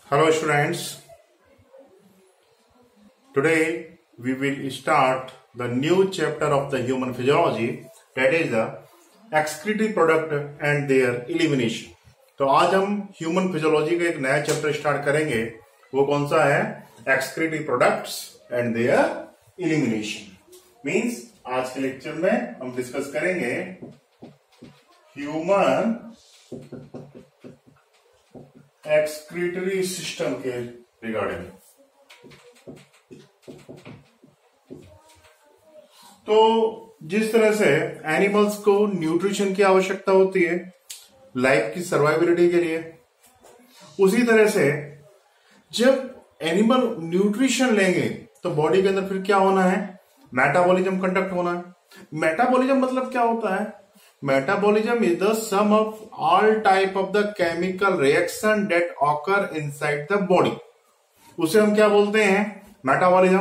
Hello students, today we will start the new chapter of the human physiology, that is the excretory product and their elimination। तो आज हम human physiology का एक नया chapter start करेंगे। वो कौन सा है? Excretory products and their elimination. Means आज के लेक्चर में हम डिस्कस करेंगे ह्यूमन एक्सक्रीटरी सिस्टम के रिगार्डिंग। तो जिस तरह से एनिमल्स को न्यूट्रिशन की आवश्यकता होती है लाइफ की सर्वाइबिलिटी के लिए, उसी तरह से जब एनिमल न्यूट्रिशन लेंगे तो बॉडी के अंदर फिर क्या होना है? मेटाबॉलिज्म कंडक्ट होना है। मेटाबॉलिज्म मतलब क्या होता है? Metabolism is the sum of all type of the chemical reaction that occur inside the body। उसे हम क्या बोलते हैं? मेटाबॉलिज्म।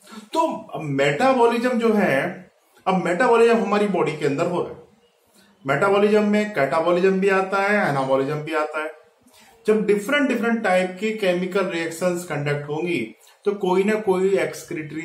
तो मेटाबॉलिज्म जो है, अब मेटाबॉलिज्म हमारी बॉडी के अंदर हो रहा है। मेटाबॉलिज्म में कैटाबॉलिज्म भी आता है, एनाबॉलिज्म भी आता है। जब डिफरेंट टाइप की केमिकल रिएक्शंस कंडक्ट होंगी तो कोई ना कोई एक्सक्रीटरी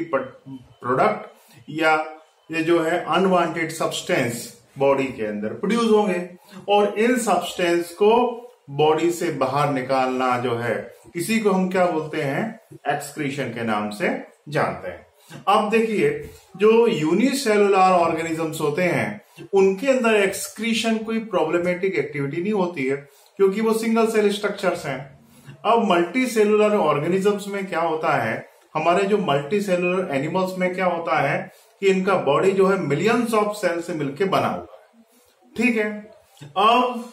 प्रोडक्ट या ये जो है अनवांटेड सब्सटेंस बॉडी के अंदर प्रोड्यूस होंगे, और इन सब्सटेंस को बॉडी से बाहर निकालना जो है, इसी को हम क्या बोलते हैं? एक्सक्रीशन के नाम से जानते हैं। अब देखिए, जो यूनिसेलुलर ऑर्गेनिजम्स होते हैं उनके अंदर एक्सक्रीशन कोई प्रॉब्लमेटिक एक्टिविटी नहीं होती है, क्योंकि वो सिंगल सेल स्ट्रक्चर्स हैं। अब मल्टी सेलुलर ऑर्गेनिजम्स में क्या होता है, हमारे जो मल्टी सेलुलर एनिमल्स में क्या होता है कि इनका बॉडी जो है मिलियंस ऑफ सेल से मिलकर बना हुआ है। ठीक है, अब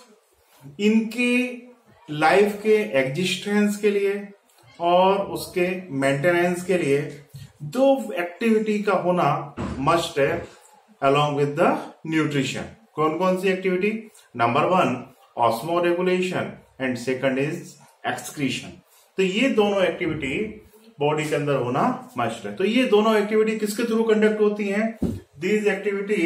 इनकी लाइफ के एग्जिस्टेंस के लिए और उसके मेंटेनेंस के लिए दो एक्टिविटी का होना मस्ट है अलोंग विद द न्यूट्रिशन। कौन कौन सी activity? Number 1 osmoregulation and second is excretion. तो ये दोनों एक्टिविटी बॉडी के अंदर होना मस्ट है। तो ये दोनों एक्टिविटी किसके थ्रू कंडक्ट होती हैं? These activity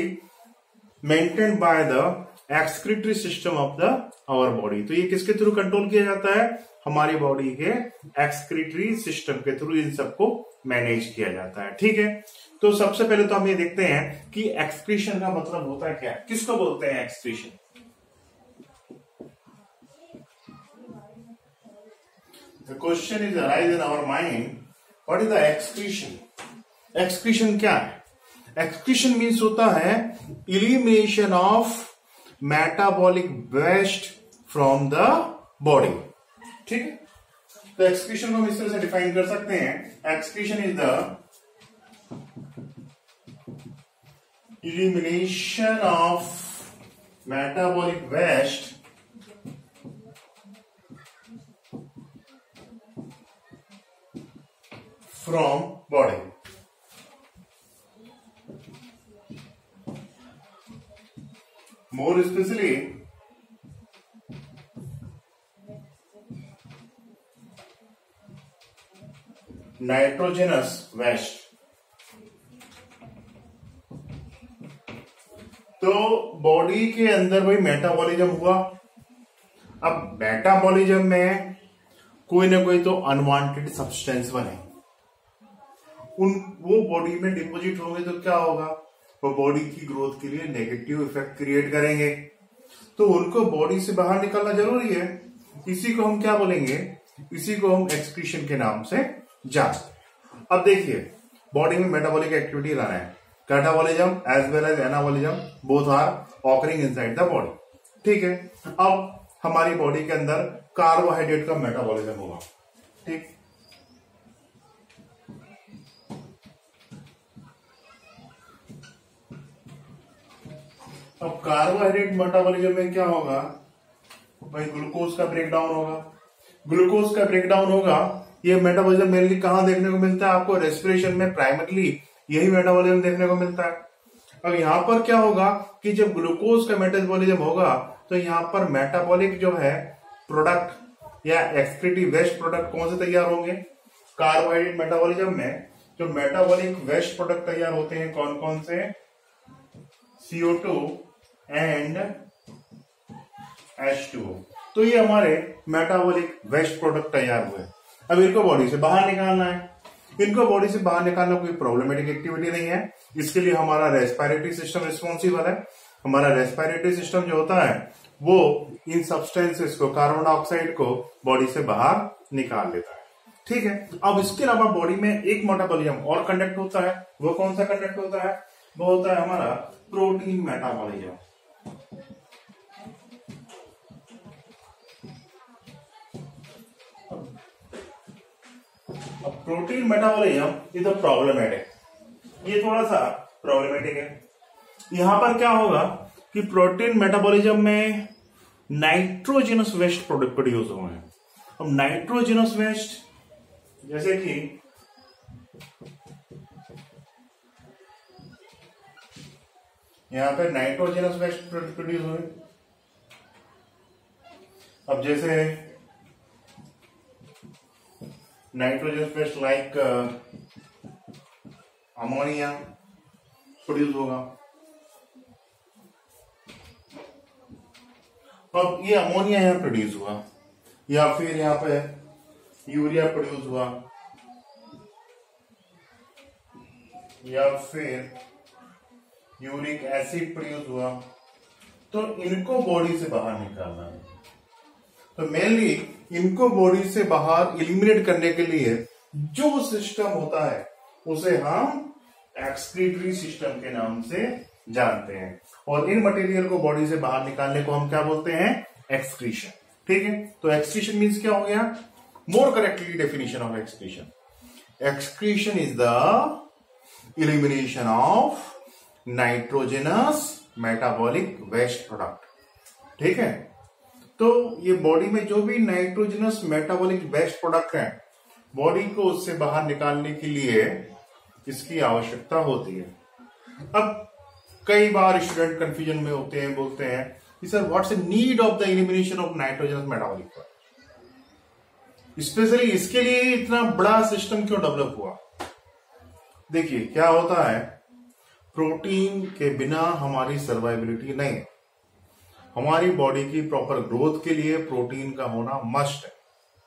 maintained by the excretory system of the our body. तो ये किसके थ्रू कंट्रोल किया जाता है? हमारी बॉडी के एक्सक्रीटरी सिस्टम के थ्रू इन सबको मैनेज किया जाता है। ठीक है, तो सबसे पहले तो हम ये देखते हैं कि एक्सक्रीशन का मतलब होता है क्या, किसको बोलते हैं excretion. The question is arise in our mind, what is the excretion? Excretion क्या है? Excretion means होता है elimination of metabolic waste from the body। ठीक है, तो excretion को हम इस तरह से डिफाइन कर सकते हैं। Excretion is the elimination of metabolic waste from body। More especially nitrogenous waste। तो बॉडी के अंदर वही मेटाबॉलिज्म हुआ। अब मेटाबॉलिज्म में कोई ना कोई तो अनवांटेड सब्सटेंस बने, वो बॉडी में डिपोजिट होंगे तो क्या होगा? वो बॉडी की ग्रोथ के लिए नेगेटिव इफेक्ट क्रिएट करेंगे, तो उनको बॉडी से बाहर निकालना जरूरी है। इसी को हम क्या बोलेंगे? इसी को हम एक्सक्रीशन के नाम से जानते हैं। अब देखिए, बॉडी में मेटाबॉलिक एक्टिविटी लाना है। Catabolism as well as anabolism both are occurring inside the body. ठीक है, अब हमारी बॉडी के अंदर कार्बोहाइड्रेट का मेटाबॉलिज्म होगा। ठीक, अब कार्बोहाइड्रेट मेटाबॉलिज्म में क्या होगा भाई? ग्लूकोज का ब्रेकडाउन होगा। ग्लूकोज का ब्रेकडाउन होगा। ये मेटाबॉलिज्म मेनली कहां देखने को मिलता है? आपको रेस्पिरेशन में प्राइमरली यही मेटाबॉलिज्म देखने को मिलता है। अब यहां पर क्या होगा कि जब ग्लूकोज का मेटाबॉलिज्म होगा तो यहां पर मेटाबॉलिक जो है प्रोडक्ट या एक्सक्रीटरी वेस्ट प्रोडक्ट कौन से तैयार होंगे? कार्बोहाइड्रेट मेटाबॉलिज्म में जो मेटाबॉलिक वेस्ट प्रोडक्ट तैयार होते हैं कौन कौन से? CO2 and H2O। तो ये हमारे मेटाबॉलिक वेस्ट प्रोडक्ट तैयार हुए। अब इनको बॉडी से बाहर निकालना है। इनको बॉडी से बाहर निकालना कोई प्रॉब्लमेटिक एक्टिविटी नहीं है। इसके लिए हमारा रेस्पिरेटरी सिस्टम रिस्पॉन्सिबल है। हमारा रेस्पिरेटरी सिस्टम जो होता है वो इन सब्सटेंसेस को, कार्बन डाइऑक्साइड को बॉडी से बाहर निकाल लेता है। ठीक है। अब इसके अलावा बॉडी में एक मेटाबॉलिज्म और कंडक्ट होता है। वो कौन सा कंडक्ट होता है? वो होता है हमारा प्रोटीन मेटाबॉलिज्म। अब protein metabolism is a problematic, ये थोड़ा सा प्रॉब्लमेटिक है। यहां पर क्या होगा कि प्रोटीन मेटाबॉलिज्म में नाइट्रोजनस वेस्ट प्रोडक्ट प्रोड्यूस हुए हैं। अब नाइट्रोजनस वेस्ट जैसे कि यहां पे नाइट्रोजनस वेस्ट प्रोड्यूस हुए। अब जैसे nitrogenous waste like ammonia produce होगा। अब ये अमोनिया यहां प्रोड्यूस हुआ, या फिर यहां पे यूरिया प्रोड्यूस हुआ, या फिर यूरिक एसिड प्रोड्यूस हुआ, तो इनको बॉडी से बाहर निकालना है। तो मेनली इनको बॉडी से बाहर एलिमिनेट करने के लिए जो सिस्टम होता है उसे हम एक्सक्रीटरी सिस्टम के नाम से जानते हैं। और इन मटेरियल को बॉडी से बाहर निकालने को हम क्या बोलते हैं? एक्सक्रीशन। ठीक है। तो एक्सक्रीशन मीन्स क्या हो गया? More correctly definition of excretion, excretion is the elimination of nitrogenous metabolic waste product. ठीक है। तो ये बॉडी में जो भी नाइट्रोजनस मेटाबॉलिक वेस्ट प्रोडक्ट है, बॉडी को उससे बाहर निकालने के लिए इसकी आवश्यकता होती है। अब कई बार स्टूडेंट कंफ्यूजन में होते हैं, बोलते हैं कि sir what's the need of the elimination of nitrogenous metabolic product, specially इसके लिए इतना बड़ा सिस्टम क्यों डेवलप हुआ? देखिए क्या होता है, प्रोटीन के बिना हमारी सर्वाइबिलिटी नहीं है। हमारी बॉडी की प्रॉपर ग्रोथ के लिए प्रोटीन का होना मस्ट है।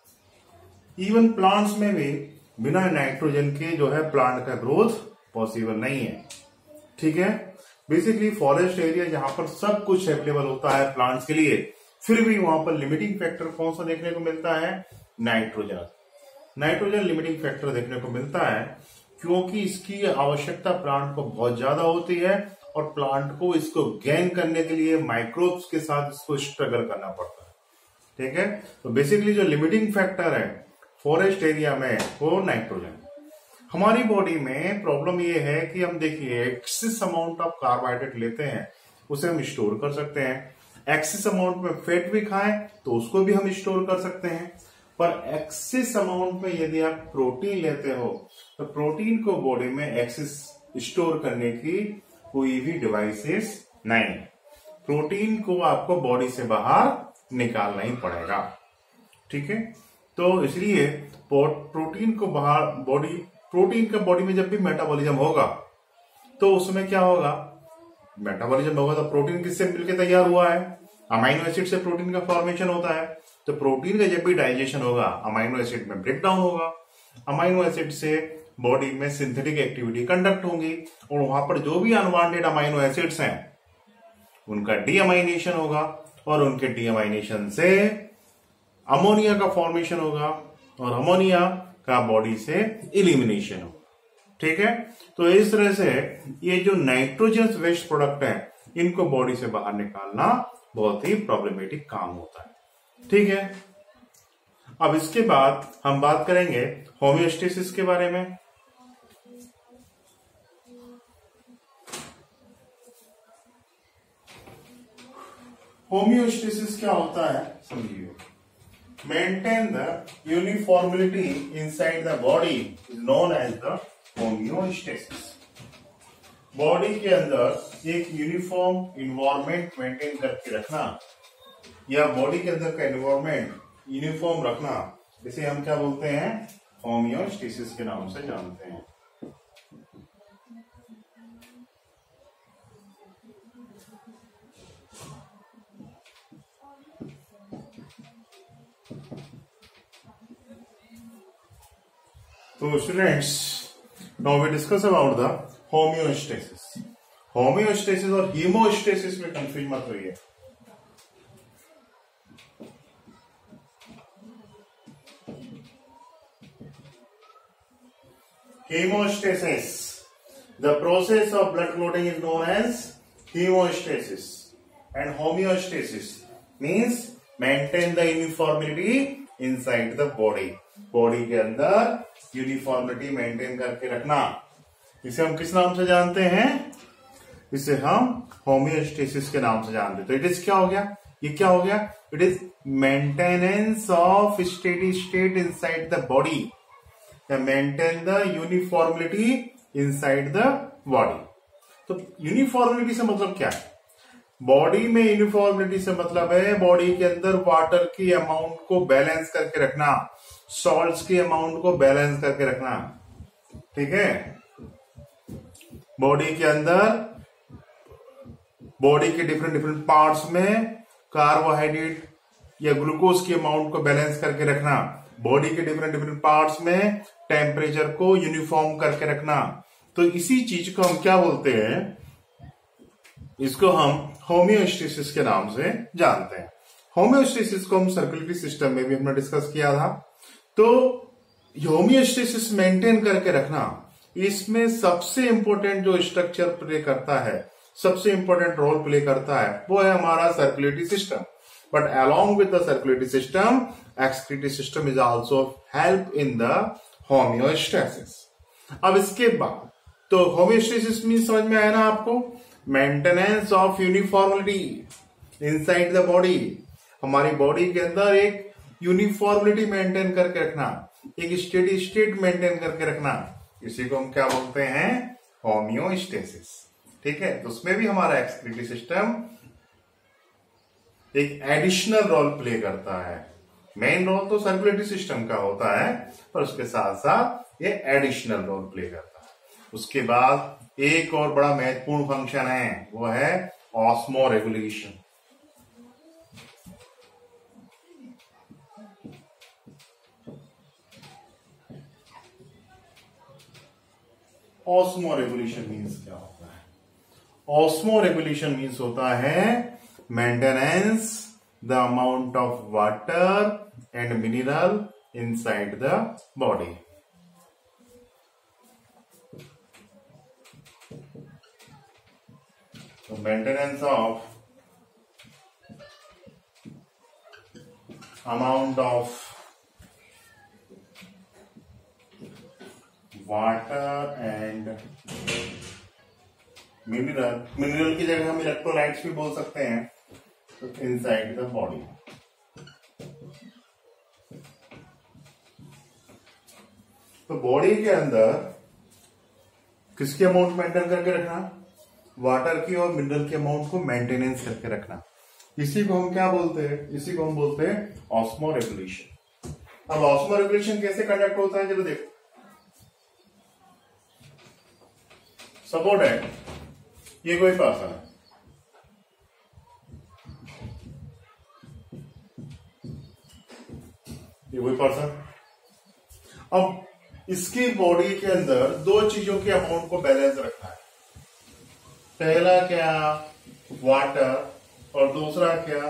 इवन प्लांट्स में भी बिना नाइट्रोजन के जो है प्लांट का ग्रोथ पॉसिबल नहीं है। ठीक है। बेसिकली फॉरेस्ट एरिया जहां पर सब कुछ अवेलेबल होता है प्लांट्स के लिए, फिर भी वहां पर लिमिटिंग फैक्टर कौन सा देखने को मिलता है? नाइट्रोजन। नाइट्रोजन लिमिटिंग फैक्टर देखने को मिलता है क्योंकि इसकी आवश्यकता प्लांट को बहुत ज्यादा होती है और प्लांट को इसको गेन करने के लिए माइक्रोब्स के साथ इसको स्ट्रगल करना पड़ता है। ठीक है। तो बेसिकली जो लिमिटिंग फैक्टर है फॉरेस्ट एरिया में वो नाइट्रोजन। हमारी बॉडी में प्रॉब्लम ये है कि हम देखिए एक्सेस अमाउंट ऑफ कार्बोहाइड्रेट लेते हैं, उसे हम स्टोर कर सकते हैं। एक्सेस अमाउंट में फैट भी खाएं तो उसको भी हम स्टोर कर सकते हैं। पर एक्सेस अमाउंट में यदि आप प्रोटीन लेते हो तो प्रोटीन को बॉडी में एक्सेस स्टोर करने की कोई भी डिवाइसेस नहीं है। प्रोटीन को आपको बॉडी से बाहर निकालना ही पड़ेगा। ठीक है। तो इसलिए प्रोटीन को बाहर प्रोटीन का बॉडी में जब भी मेटाबॉलिज्म होगा तो उसमें क्या होगा? मेटाबॉलिज्म होगा तो प्रोटीन किससे मिलकर तैयार हुआ है? अमाइनो एसिड से प्रोटीन का फॉर्मेशन होता है। तो प्रोटीन का जब भी डाइजेशन होगा अमाइनो एसिड में ब्रेक डाउन होगा। अमाइनो एसिड से बॉडी में सिंथेटिक एक्टिविटी कंडक्ट होंगी और वहां पर जो भी अनवांटेड अमाइनो एसिड्स हैं उनका डीअमाइनेशन होगा और उनके डीअमाइनेशन से अमोनिया का फॉर्मेशन होगा और अमोनिया का बॉडी से एलिमिनेशन होगा। ठीक है। तो इस तरह से ये जो नाइट्रोजन वेस्ट प्रोडक्ट है इनको बॉडी से बाहर निकालना बहुत ही प्रॉब्लमेटिक काम होता है। ठीक है। अब इसके बाद हम बात करेंगे होमियोस्टेसिस के बारे में। होमियोस्टेसिस क्या होता है समझिए। Maintain the uniformility inside the body is known as the homeostasis. Body के अंदर एक यूनिफॉर्म इन्वायरमेंट मेंटेन करके रखना या बॉडी के अंदर का इन्वायरमेंट यूनिफॉर्म रखना, इसे हम क्या बोलते हैं? होमियोस्टेसिस के नाम से जानते हैं। तो students, now we discuss about the homeostasis. Homeostasis और हीमोस्टेसिस में कंफ्यूज मत होइए। Hemostasis. The process of blood clotting is known as hemostasis. And homeostasis means maintain the uniformity inside the body. Body के अंदर यूनिफॉर्मिटी मेंटेन करके रखना। इसे हम किस नाम से जानते हैं? इसे हम होम्योस्टेसिस के नाम से जानते हैं। तो इट इज क्या हो गया? ये क्या हो गया? It is maintenance of steady state inside the body, maintain the uniformility inside the body. तो यूनिफॉर्मिलिटी से मतलब क्या है? बॉडी में यूनिफॉर्मिलिटी से मतलब है बॉडी के अंदर वाटर की अमाउंट को बैलेंस करके रखना, सॉल्ट्स की अमाउंट को बैलेंस करके रखना। ठीक है, बॉडी के अंदर बॉडी के डिफरेंट डिफरेंट पार्ट्स में कार्बोहाइड्रेट या ग्लूकोज की अमाउंट को बैलेंस करके रखना, बॉडी के डिफरेंट डिफरेंट पार्ट्स में टेम्परेचर को यूनिफॉर्म करके रखना। तो इसी चीज को हम क्या बोलते हैं? इसको हम होम्योस्टेसिस के नाम से जानते हैं। होम्योस्टेसिस को हम सर्कुलेटरी सिस्टम में भी हमने डिस्कस किया था। तो होम्योस्टेसिस मेंटेन करके रखना, इसमें सबसे इंपॉर्टेंट जो स्ट्रक्चर प्ले करता है, सबसे इंपॉर्टेंट रोल प्ले करता है, वो है हमारा circulatory system. But along with the circulatory system, excretory system is also help in the homeostasis. अब इसके बाद तो होम्योस्टेसिस मीन समझ में आया ना आपको? Maintenance of uniformility inside the body. हमारी बॉडी के अंदर एक यूनिफॉर्मिलिटी मेंटेन करके रखना, एक स्टेडी स्टेट मेंटेन करके रखना, इसी को हम क्या बोलते हैं? होम्योस्टेसिस। ठीक है, तो उसमें भी हमारा एक्सक्रीटरी सिस्टम एक एडिशनल रोल प्ले करता है। मेन रोल तो सर्कुलेटरी सिस्टम का होता है, पर उसके साथ साथ ये एडिशनल रोल प्ले करता है। उसके बाद एक और बड़ा महत्वपूर्ण फंक्शन है, वो है osmoregulation. Osmoregulation means क्या होता है? ऑस्मो रेगुलेशन मीन्स होता है maintenance the amount of water and mineral inside the body. So maintenance of amount of water and mineral की जगह हम इलेक्ट्रोलाइट्स भी बोल सकते हैं, इनसाइड द बॉडी। तो बॉडी के अंदर किसकी अमाउंट मेंटेन करके रखना? वाटर की और मिनरल की अमाउंट को मेंटेनेंस करके रखना। इसी को हम क्या बोलते हैं? इसी को हम बोलते हैं ऑस्मो रेगुलेशन। अब ऑस्मो रेगुलेशन कैसे कंडक्ट होता है? चलो देखो। सपोर्ट है, ये कोई पर्सन है, ये कोई पर्सन। अब इसकी बॉडी के अंदर दो चीजों की अमाउंट को बैलेंस रखना है। पहला क्या? वाटर, और दूसरा क्या?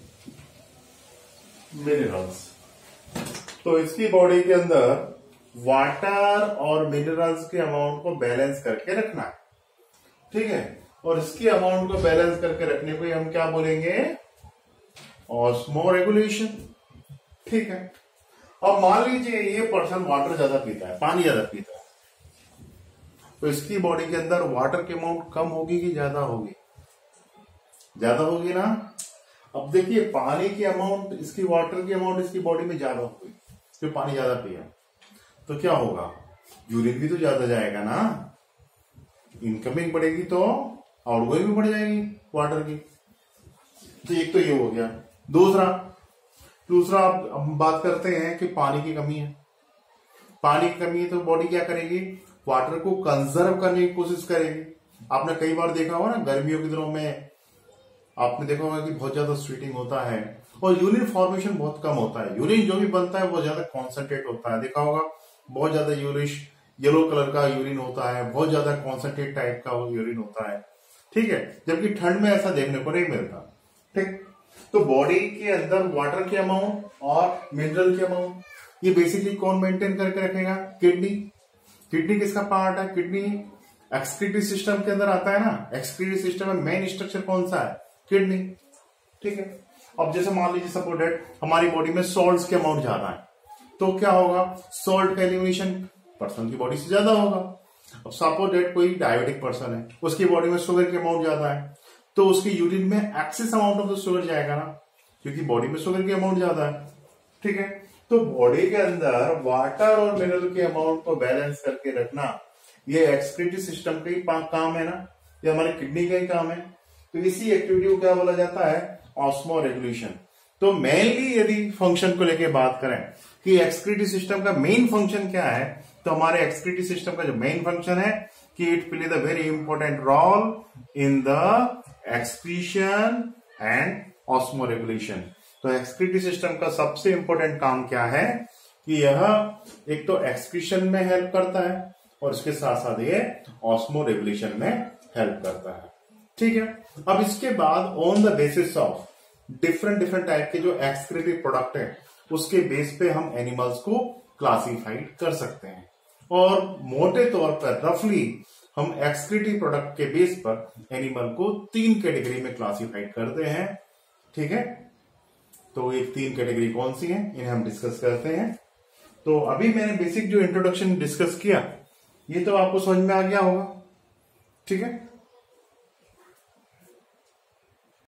मिनरल्स। तो इसकी बॉडी के अंदर वाटर और मिनरल्स के अमाउंट को बैलेंस करके रखना है। ठीक है, और इसकी अमाउंट को बैलेंस करके रखने को हम क्या बोलेंगे? Osmoregulation. ठीक है, अब मान लीजिए ये पर्सन वाटर ज्यादा पीता है, पानी ज्यादा पीता है, तो इसकी बॉडी के अंदर वाटर की अमाउंट कम होगी कि ज्यादा होगी? ज्यादा होगी ना। अब देखिए, पानी की अमाउंट, इसकी वाटर की अमाउंट इसकी बॉडी में ज्यादा होगी, तो पानी ज्यादा पिया, तो क्या होगा? यूरिन भी तो ज्यादा जाएगा ना। इनकमिंग बढ़ेगी तो आउटगोइंग भी बढ़ जाएगी वाटर की। तो एक तो ये हो गया। दूसरा हम बात करते हैं कि पानी की कमी है। पानी की कमी है तो बॉडी क्या करेगी? वाटर को कंजर्व करने की कोशिश करेगी। आपने कई बार देखा होगा ना, गर्मियों के दिनों में आपने देखा होगा कि बहुत ज्यादा स्वेटिंग होता है और यूरिन फॉर्मेशन बहुत कम होता है। यूरिन जो भी बनता है वो ज्यादा कॉन्सेंट्रेट होता है। देखा होगा बहुत ज्यादा यूरिश येलो कलर का यूरिन होता है, बहुत ज्यादा कॉन्सेंट्रेट टाइप का यूरिन होता है, ठीक है, जबकि ठंड में ऐसा देखने को नहीं मिलता। ठीक, तो बॉडी के अंदर वाटर की अमाउंट और मिनरल की अमाउंट ये बेसिकली कौन मेंटेन करके रखेगा? किडनी। किडनी किसका पार्ट है? किडनी एक्सक्रीटरी सिस्टम के अंदर आता है ना। एक्सक्रीटरी सिस्टम में मेन स्ट्रक्चर कौन सा है? किडनी। ठीक है, अब जैसे मान लीजिए सपोज दैट हमारी बॉडी में सॉल्ट्स के अमाउंट ज्यादा है, तो क्या होगा? सॉल्ट का एलिमिनेशन पर्सन की बॉडी से ज्यादा होगा। अब सपोज दैट कोई डायबिटिक पर्सन है, उसकी बॉडी में शुगर के अमाउंट ज्यादा है, तो उसकी यूरिन में excess amount of the sugar जाएगा ना, क्योंकि बॉडी में शुगर की अमाउंट ज्यादा है। ठीक है, तो बॉडी के अंदर वाटर और मिनरल के अमाउंट को बैलेंस करके रखना ये एक्सक्रीटरी सिस्टम का ही काम है ना, ये हमारी किडनी का ही काम है। तो इसी एक्टिविटी को क्या बोला जाता है? Osmoregulation. तो मेनली यदि फंक्शन को लेके बात करें कि एक्सक्रीटरी सिस्टम का मेन फंक्शन क्या है, तो हमारे एक्सक्रीटरी सिस्टम का जो मेन फंक्शन है कि it play the very important role in the excretion and osmoregulation. तो एक्सक्रीटरी सिस्टम का सबसे इंपॉर्टेंट काम क्या है कि यह एक तो एक्सक्रीशन में हेल्प करता है और इसके साथ साथ ये ऑस्मो रेगुलेशन में हेल्प करता है। ठीक है, अब इसके बाद on the basis of different type के जो एक्सक्रीटरी प्रोडक्ट है उसके बेस पे हम एनिमल्स को क्लासिफाइड कर सकते हैं, और मोटे तौर पर रफली हम एक्सक्रीटरी प्रोडक्ट के बेस पर एनिमल को 3 कैटेगरी में क्लासिफाइड करते हैं। ठीक है, तो ये 3 कैटेगरी कौन सी हैं इन्हें हम डिस्कस करते हैं। तो अभी मैंने बेसिक जो इंट्रोडक्शन डिस्कस किया ये तो आपको समझ में आ गया होगा। ठीक है,